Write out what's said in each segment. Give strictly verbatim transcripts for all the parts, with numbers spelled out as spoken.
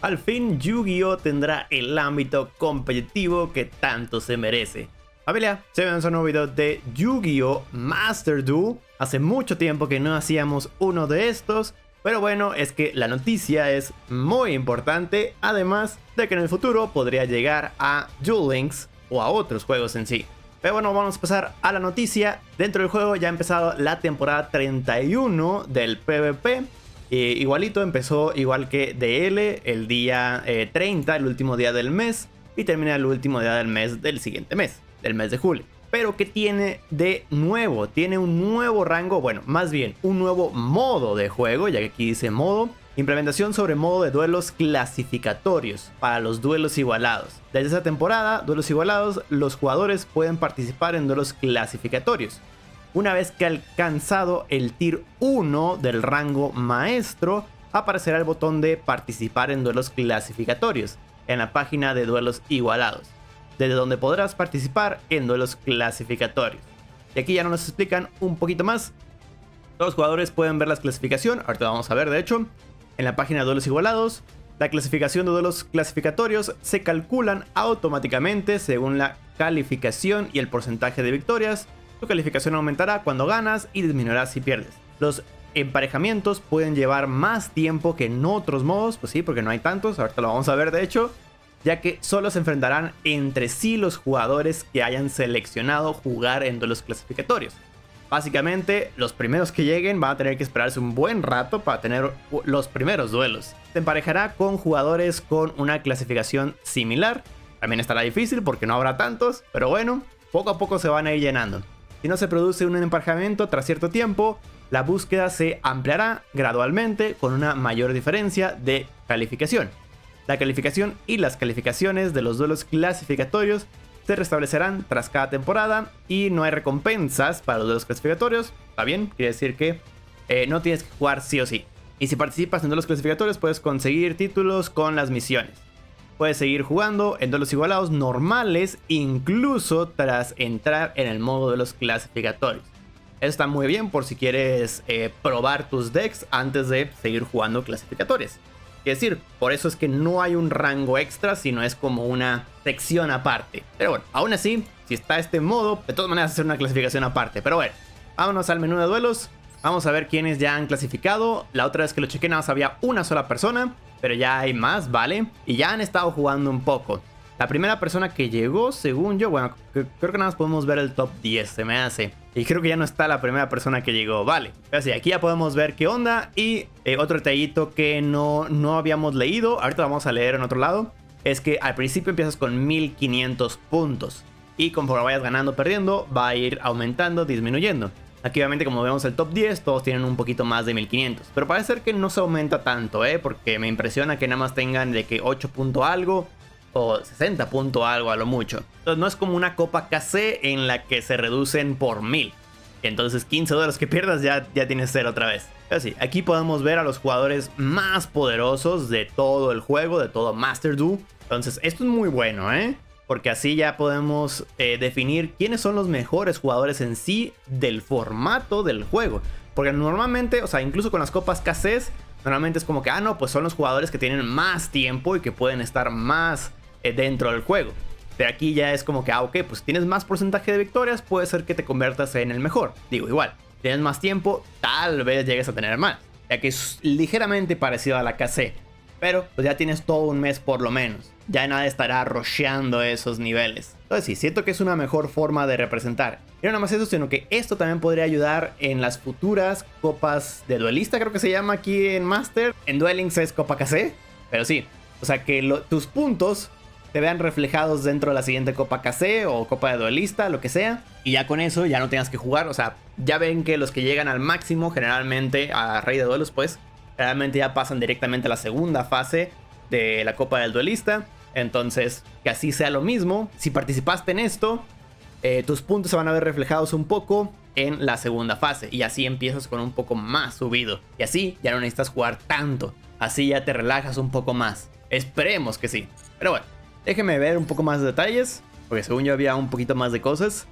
Al fin, Yu-Gi-Oh tendrá el ámbito competitivo que tanto se merece. Familia, se ve un nuevo video de Yu-Gi-Oh Master Duel. Hace mucho tiempo que no hacíamos uno de estos, pero bueno, es que la noticia es muy importante, además de que en el futuro podría llegar a Duel Links o a otros juegos en sí. Pero bueno, vamos a pasar a la noticia. Dentro del juego ya ha empezado la temporada treinta y uno del PvP. Eh, igualito, empezó igual que D L el día eh, treinta, el último día del mes, y termina el último día del mes del siguiente mes, del mes de julio. Pero ¿qué tiene de nuevo? Tiene un nuevo rango, bueno, más bien un nuevo modo de juego, ya que aquí dice modo. Implementación sobre modo de duelos clasificatorios para los duelos igualados. Desde esta temporada, duelos igualados, los jugadores pueden participar en duelos clasificatorios. Una vez que ha alcanzado el tier uno del rango maestro, aparecerá el botón de participar en duelos clasificatorios en la página de duelos igualados, desde donde podrás participar en duelos clasificatorios. Y aquí ya nos explican un poquito más. Los jugadores pueden ver la clasificación, ahorita vamos a ver de hecho. En la página de duelos igualados, la clasificación de duelos clasificatorios se calculan automáticamente según la calificación y el porcentaje de victorias. Tu calificación aumentará cuando ganas y disminuirá si pierdes. Los emparejamientos pueden llevar más tiempo que en otros modos, pues sí, porque no hay tantos, ahorita lo vamos a ver de hecho, ya que solo se enfrentarán entre sí los jugadores que hayan seleccionado jugar en duelos clasificatorios. Básicamente, los primeros que lleguen van a tener que esperarse un buen rato para tener los primeros duelos. Se emparejará con jugadores con una clasificación similar. También estará difícil porque no habrá tantos, pero bueno, poco a poco se van a ir llenando. Si no se produce un emparejamiento tras cierto tiempo, la búsqueda se ampliará gradualmente con una mayor diferencia de calificación. La calificación y las calificaciones de los duelos clasificatorios se restablecerán tras cada temporada y no hay recompensas para los duelos clasificatorios. Está bien, quiere decir que eh, no tienes que jugar sí o sí. Y si participas en duelos clasificatorios puedes conseguir títulos con las misiones. Puedes seguir jugando en duelos igualados normales incluso tras entrar en el modo de los clasificatorios. Eso está muy bien por si quieres eh, probar tus decks antes de seguir jugando clasificatorios. Es decir, por eso es que no hay un rango extra, sino es como una sección aparte. Pero bueno, aún así, si está este modo, de todas maneras hacer una clasificación aparte. Pero bueno, vámonos al menú de duelos. Vamos a ver quiénes ya han clasificado. La otra vez que lo chequé nada más había una sola persona, pero ya hay más, ¿vale? Y ya han estado jugando un poco. La primera persona que llegó, según yo, bueno, creo que nada más podemos ver el top diez, se me hace. Y creo que ya no está la primera persona que llegó, vale. Pero sí, aquí ya podemos ver qué onda. Y eh, otro detallito que no, no habíamos leído, ahorita lo vamos a leer en otro lado, es que al principio empiezas con mil quinientos puntos. Y conforme vayas ganando o perdiendo, va a ir aumentando, disminuyendo. Aquí obviamente como vemos el top diez, todos tienen un poquito más de mil quinientos. Pero parece ser que no se aumenta tanto, ¿eh? Porque me impresiona que nada más tengan de que ocho punto algo o sesenta punto algo a lo mucho. Entonces no es como una copa K C en la que se reducen por mil. Entonces quince dólares que pierdas ya, ya tienes cero otra vez. Pero sí, aquí podemos ver a los jugadores más poderosos de todo el juego, de todo Master Duel. Entonces esto es muy bueno, ¿eh? Porque así ya podemos eh, definir quiénes son los mejores jugadores en sí del formato del juego. Porque normalmente, o sea, incluso con las copas K Cs, normalmente es como que, ah, no, pues son los jugadores que tienen más tiempo y que pueden estar más eh, dentro del juego. Pero aquí ya es como que, ah, ok, pues tienes más porcentaje de victorias, puede ser que te conviertas en el mejor. Digo, igual, tienes más tiempo, tal vez llegues a tener más. Ya que es ligeramente parecido a la K C. Pero pues ya tienes todo un mes por lo menos. Ya nada estará rusheando esos niveles. Entonces sí, siento que es una mejor forma de representar. Y no nada más eso, sino que esto también podría ayudar en las futuras copas de duelista, creo que se llama aquí en Master. En Duel Links es copa K C, pero sí. O sea que lo, tus puntos se vean reflejados dentro de la siguiente copa K C o copa de duelista, lo que sea. Y ya con eso ya no tengas que jugar. O sea, ya ven que los que llegan al máximo, generalmente a rey de duelos, pues realmente ya pasan directamente a la segunda fase de la copa del duelista. Entonces, que así sea lo mismo. Si participaste en esto, eh, tus puntos se van a ver reflejados un poco en la segunda fase. Y así empiezas con un poco más subido. Y así ya no necesitas jugar tanto. Así ya te relajas un poco más. Esperemos que sí. Pero bueno, déjenme ver un poco más de detalles, porque según yo había un poquito más de cosas.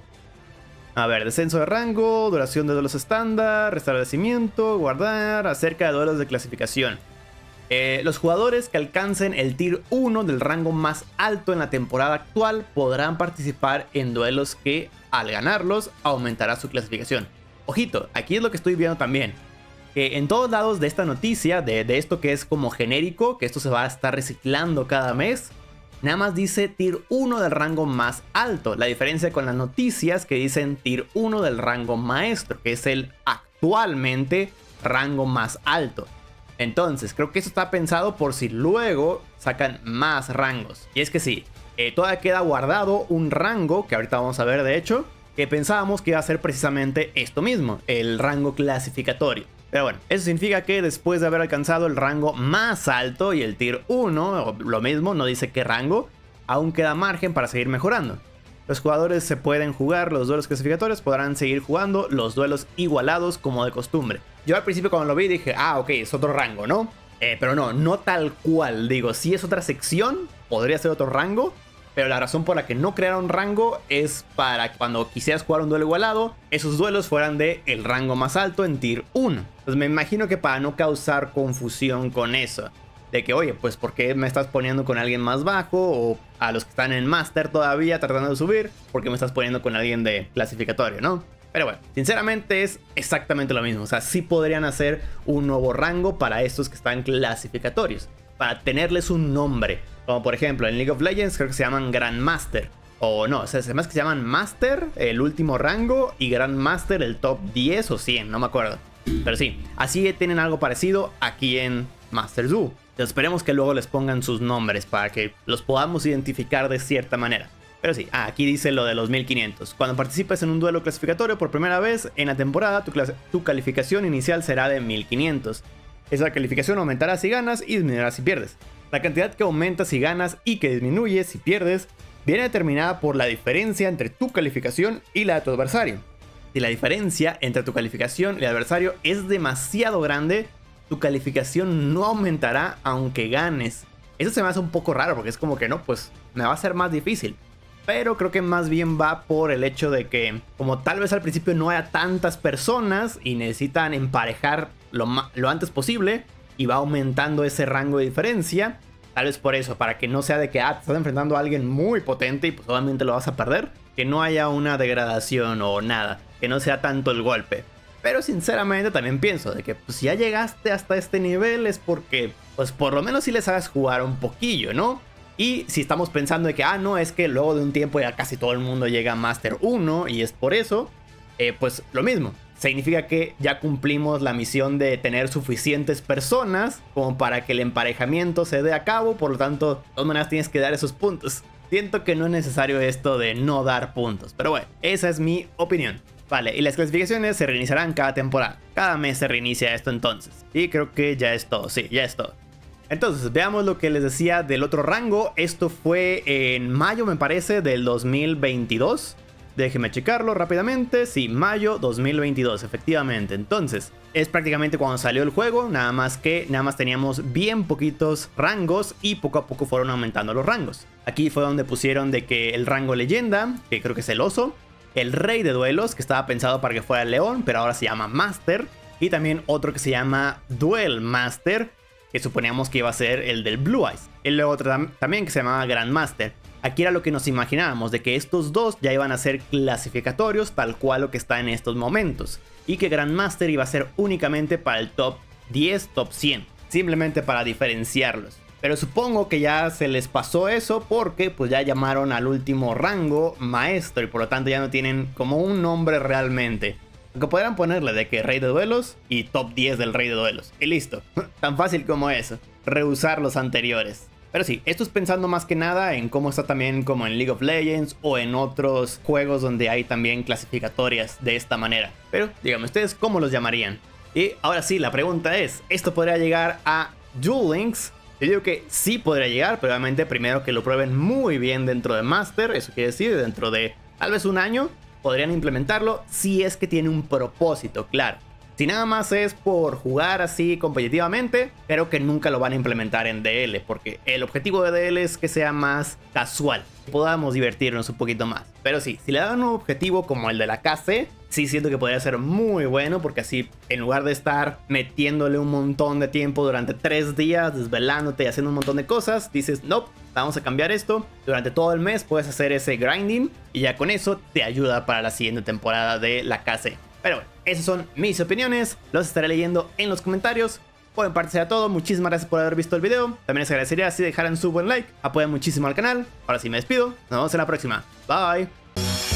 A ver, descenso de rango, duración de duelos estándar, restablecimiento, guardar, acerca de duelos de clasificación. Eh, los jugadores que alcancen el tier uno del rango más alto en la temporada actual podrán participar en duelos que al ganarlos aumentará su clasificación. Ojito, aquí es lo que estoy viendo también. Que en todos lados de esta noticia, de, de esto que es como genérico, que esto se va a estar reciclando cada mes, nada más dice tier uno del rango más alto. La diferencia con las noticias que dicen tier uno del rango maestro, que es el actualmente rango más alto. Entonces, creo que eso está pensado por si luego sacan más rangos. Y es que sí, eh, todavía queda guardado un rango, que ahorita vamos a ver de hecho, que pensábamos que iba a ser precisamente esto mismo, el rango clasificatorio. Pero bueno, eso significa que después de haber alcanzado el rango más alto y el tier uno, lo mismo, no dice qué rango, aún queda margen para seguir mejorando. Los jugadores se pueden jugar los duelos clasificatorios, podrán seguir jugando los duelos igualados como de costumbre. Yo al principio cuando lo vi dije, ah, ok, es otro rango, ¿no? Eh, pero no, no tal cual, digo, si es otra sección, podría ser otro rango, pero la razón por la que no crearon rango es para que cuando quisieras jugar un duelo igualado, esos duelos fueran de el rango más alto en tier uno. Entonces me imagino que para no causar confusión con eso, de que, oye, pues ¿por qué me estás poniendo con alguien más bajo? O a los que están en Master todavía tratando de subir, ¿por qué me estás poniendo con alguien de clasificatorio, no? Pero bueno, sinceramente es exactamente lo mismo. O sea, sí podrían hacer un nuevo rango para estos que están clasificatorios, para tenerles un nombre. Como por ejemplo en League of Legends creo que se llaman Grandmaster. O no, o sea, además que se llaman Master, el último rango, y Grandmaster, el top diez o cien, no me acuerdo. Pero sí, así tienen algo parecido aquí en Master Duel. Entonces esperemos que luego les pongan sus nombres para que los podamos identificar de cierta manera. Pero sí, ah, aquí dice lo de los mil quinientos. Cuando participes en un duelo clasificatorio por primera vez en la temporada, tu, tu calificación inicial será de mil quinientos. Esa calificación aumentará si ganas y disminuirá si pierdes. La cantidad que aumenta si ganas y que disminuye si pierdes viene determinada por la diferencia entre tu calificación y la de tu adversario. Si la diferencia entre tu calificación y el adversario es demasiado grande, tu calificación no aumentará aunque ganes. Eso se me hace un poco raro porque es como que no, pues me va a ser más difícil. Pero creo que más bien va por el hecho de que como tal vez al principio no haya tantas personas y necesitan emparejar lo, lo antes posible y va aumentando ese rango de diferencia. Tal vez por eso, para que no sea de que ah, te estás enfrentando a alguien muy potente y pues obviamente lo vas a perder. Que no haya una degradación o nada, que no sea tanto el golpe. Pero sinceramente también pienso de que pues, si ya llegaste hasta este nivel es porque pues por lo menos si les hagas jugar un poquillo, ¿no? Y si estamos pensando de que, ah, no, es que luego de un tiempo ya casi todo el mundo llega a Master uno y es por eso, eh, pues lo mismo. Significa que ya cumplimos la misión de tener suficientes personas como para que el emparejamiento se dé a cabo, por lo tanto, de todas maneras tienes que dar esos puntos. Siento que no es necesario esto de no dar puntos, pero bueno, esa es mi opinión. Vale, y las clasificaciones se reiniciarán cada temporada. Cada mes se reinicia esto entonces. Y creo que ya es todo, sí, ya es todo. Entonces, veamos lo que les decía del otro rango. Esto fue en mayo, me parece, del dos mil veintidós. Déjenme checarlo rápidamente. Sí, mayo dos mil veintidós, efectivamente. Entonces, es prácticamente cuando salió el juego. Nada más que, nada más teníamos bien poquitos rangos y poco a poco fueron aumentando los rangos. Aquí fue donde pusieron de que el rango leyenda, que creo que es el oso. El rey de duelos, que estaba pensado para que fuera el león, pero ahora se llama Master. Y también otro que se llama Duel Master, que suponíamos que iba a ser el del Blue Eyes. Y luego otro también que se llamaba Grandmaster. Aquí era lo que nos imaginábamos, de que estos dos ya iban a ser clasificatorios tal cual lo que está en estos momentos. Y que Grandmaster iba a ser únicamente para el top diez, top cien. Simplemente para diferenciarlos. Pero supongo que ya se les pasó eso porque pues ya llamaron al último rango Maestro. Y por lo tanto ya no tienen como un nombre realmente. Aunque podrían ponerle de que Rey de Duelos y top diez del Rey de Duelos. Y listo. Tan fácil como eso. Reusar los anteriores. Pero sí, esto es pensando más que nada en cómo está también como en League of Legends o en otros juegos donde hay también clasificatorias de esta manera. Pero díganme ustedes cómo los llamarían. Y ahora sí, la pregunta es, ¿esto podría llegar a Duel Links? Yo digo que sí podría llegar, pero obviamente primero que lo prueben muy bien dentro de Master. Eso quiere decir dentro de tal vez un año podrían implementarlo si es que tiene un propósito, claro. Si nada más es por jugar así competitivamente, creo que nunca lo van a implementar en D L, porque el objetivo de D L es que sea más casual, que podamos divertirnos un poquito más. Pero sí, si le dan un objetivo como el de la K C, sí siento que podría ser muy bueno, porque así en lugar de estar metiéndole un montón de tiempo durante tres días, desvelándote y haciendo un montón de cosas, dices, no, vamos a cambiar esto. Durante todo el mes puedes hacer ese grinding y ya con eso te ayuda para la siguiente temporada de la K C. Pero bueno, esas son mis opiniones, los estaré leyendo en los comentarios. Por mi parte será todo, muchísimas gracias por haber visto el video. También les agradecería si dejaran su buen like, apoyan muchísimo al canal. Ahora sí me despido, nos vemos en la próxima, bye.